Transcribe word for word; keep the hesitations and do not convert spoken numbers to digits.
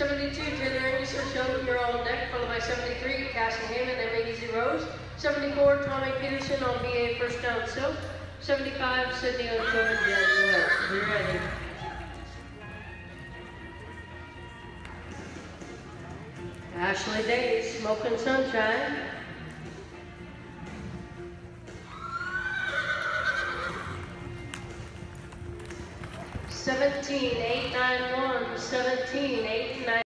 seventy-two, Taylor Anderson, Sheldon, you're on deck, followed by seventy-three, Cassie Hammond, M A Easy Rose. seventy-four, Tommy Peterson on B A First Down Silk. seventy-five, Sydney O'Tobin, Jaguar. Be ready. Ashley Days, Smoking Sunshine. seventeen, eight nine one, seventeen, eight nine